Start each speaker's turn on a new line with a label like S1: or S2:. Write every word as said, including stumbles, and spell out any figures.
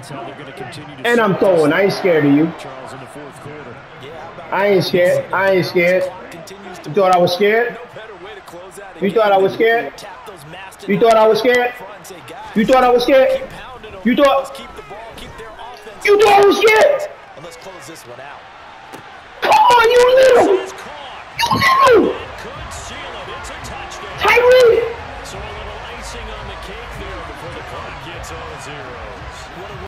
S1: And I'm throwing. I ain't scared of you. I ain't scared. I ain't scared. You thought I was scared? You thought I was scared? You thought I was scared? You thought I was scared? You thought? You thought I was scared? Come on, you little! You little!